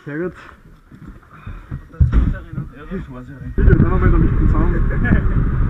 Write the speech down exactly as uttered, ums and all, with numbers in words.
Sehr gut. Das war's erinnern. Ja, das war's erinnern. Bitte, dann haben wir da mit zusammen.